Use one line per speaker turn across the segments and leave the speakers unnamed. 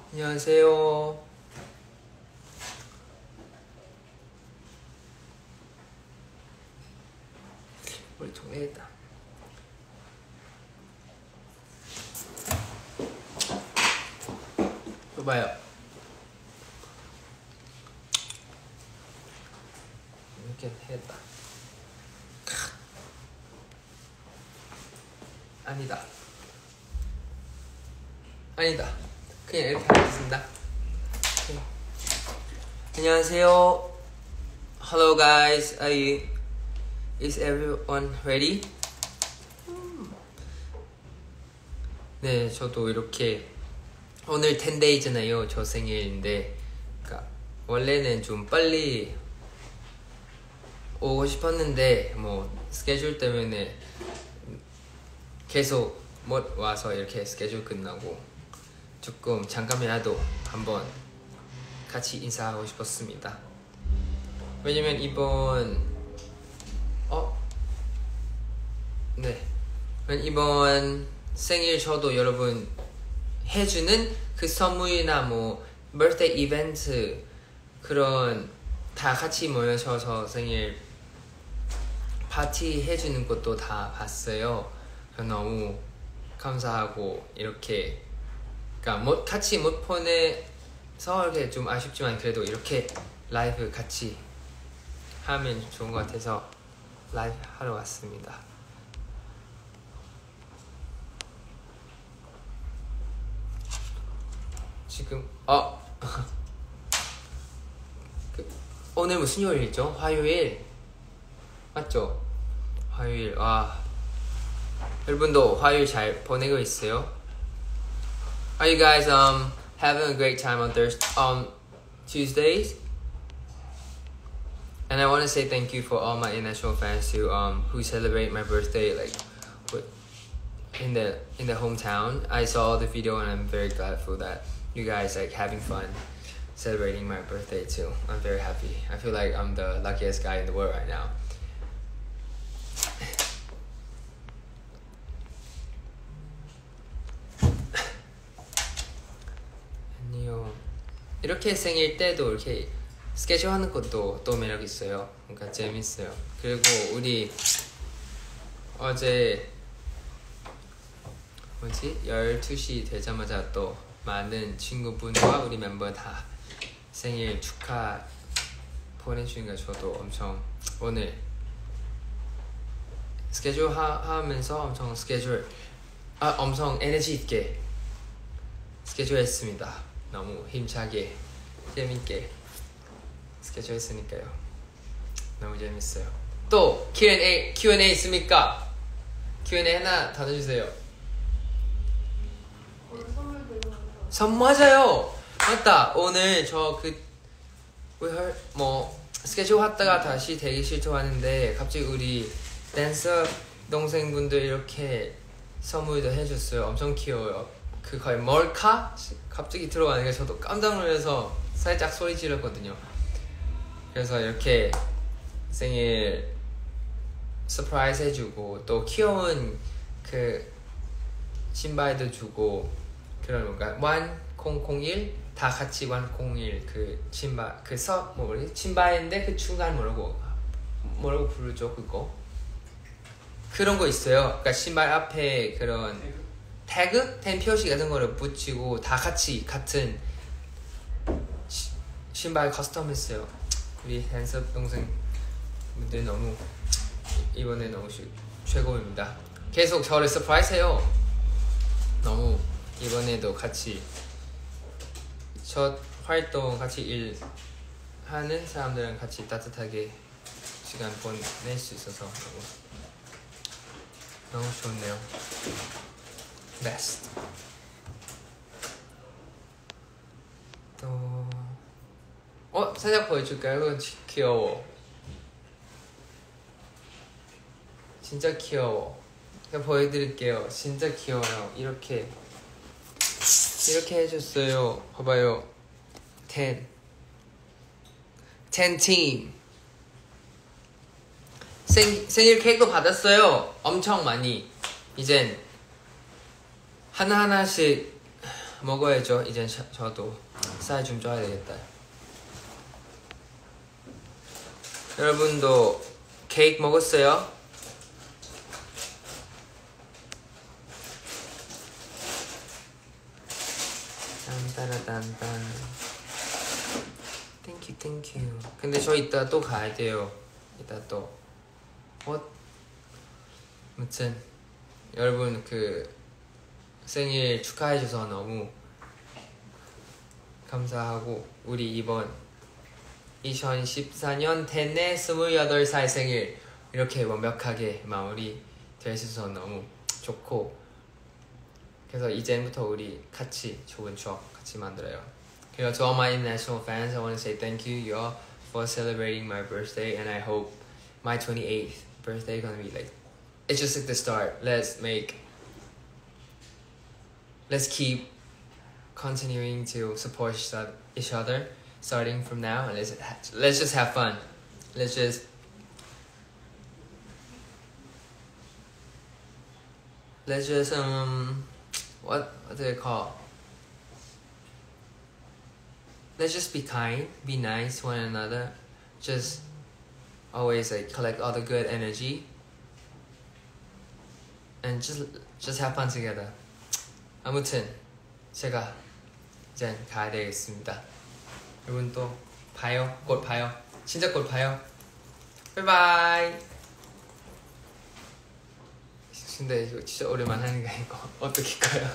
안녕하세요. 우리 정리했다. 봐봐요. 이렇게 했다. 아니다. 그냥 이렇게 하겠습니다. 오케이. 안녕하세요. Hello guys. Is everyone ready? 네, 저도 이렇게 오늘 10데이잖아요. 저 생일인데, 그러니까 원래는 좀 빨리 오고 싶었는데 뭐 스케줄 때문에 계속 못 와서 이렇게 스케줄 끝나고 조금 잠깐이라도 한번 같이 인사하고 싶었습니다. 왜냐면 이번 생일 저도 여러분 해주는 그 선물이나 뭐 birthday 이벤트 그런 다 같이 모여서 생일 파티 해주는 것도 다 봤어요. 너무 감사하고 이렇게 그러니까 같이 못 보내서 이렇게 좀 아쉽지만 그래도 이렇게 라이브 같이 하면 좋은 것 같아서 라이브 하러 왔습니다. 지금 오늘 무슨 요일이죠? 화요일 맞죠? 화요일. 와, 여러분도 화요일 잘 보내고 있어요? Are you guys having a great time on Tuesdays? And I want to say thank you for all my international fans who celebrate my birthday in the hometown. I saw the video and I'm very grateful that you guys like having fun celebrating my birthday too. I'm very happy. I feel like I'm the luckiest guy in the world right now. 아니요. 이렇게 생일 때도 이렇게 스케줄 하는 것도 또 매력 있어요. 그러니까 재밌어요. 그리고 우리 어제 12시 되자마자 또 많은 친구분과 우리 멤버 다 생일 축하 보내주니까 저도 엄청 오늘 스케줄 하면서 엄청 에너지 있게 스케줄 했습니다. 너무 힘차게 재밌게 스케줄 했으니까요. 너무 재밌어요. 또 Q&A 있습니까? Q&A 하나 닫아주세요. 맞아요. 맞다. 오늘 저 스케줄 하다가 다시 대기실 들어왔는데 갑자기 우리 댄서 동생분들 이렇게 선물도 해줬어요. 엄청 귀여워요. 그 거의 몰카? 갑자기 들어가니까 저도 깜짝 놀라서 살짝 소리 질렀거든요. 그래서 이렇게 생일 서프라이즈 해주고 또 귀여운 그 신발도 주고 그런 뭔가 1001 다 같이 101 그 신발 신발인데 그 중간 뭐라고 부르죠 그거? 그런 거 있어요. 그러니까 신발 앞에 그런 태그? 표시 같은 거를 붙이고 다 같이 같은 신발 커스텀 했어요. 우리 댄서 동생분들 너무 이번에 너무 최고입니다. 계속 저를 서프라이즈 해요. 너무 이번에도 같이 첫 활동 같이 일하는 사람들이랑 같이 따뜻하게 시간 보낼 수 있어서 너무 좋네요. 베스트. 또 살짝 보여줄까요? 이거 귀여워. 진짜 귀여워. 그냥 보여드릴게요. 진짜 귀여워요. 이렇게 해줬어요. 봐봐요. 10 팀. 생일 케이크도 받았어요. 엄청 많이. 이젠 하나하나씩 먹어야죠. 이제 저도 살 좀 쪄야 되겠다. 여러분도 케이크 먹었어요? 딴따라딴딴. 땡큐. 근데 저 이따 또 가야 돼요. 이따 또. 아무튼 여러분 그 생일 축하해줘서 너무 감사하고 우리 이번 2014년 텐네 28살 생일 이렇게 완벽하게 마무리 될 수 있어서 너무 좋고, 그래서 이제부터 우리 같이 좋은 추억 같이 만들어요. 그리고 to all my international fans, I want to say thank you all for celebrating my birthday, and I hope my 28th birthday gonna be like, it's just like the start. Let's keep continuing to support each other starting from now, and let's just have fun. Let's just what do they call? Let's just be kind, be nice to one another. Just always like collect all the good energy and just have fun together. 아무튼 제가 이제 가야 되겠습니다. 여러분 또 봐요. 곧 봐요. 진짜 곧 봐요. 바이바이. 근데 이거 진짜 오랜만 하는 게 아니고 어떻게 가요?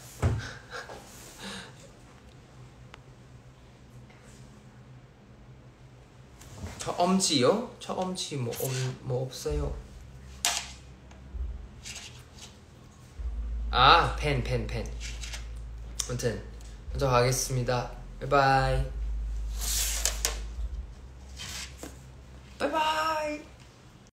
저 엄지요? 저 엄지 뭐 없어요. 아, 펜. 아무튼 먼저 가겠습니다. 바이바이.